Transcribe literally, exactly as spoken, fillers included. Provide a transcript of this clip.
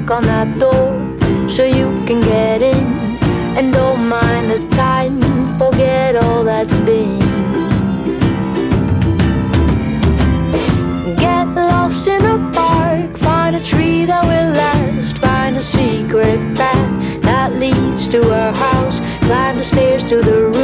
knock on that door so you can get in. And don't mind the time, forget all that's been. Get lost in the park, find a tree that will last. Find a secret path that leads to our house. Climb the stairs to the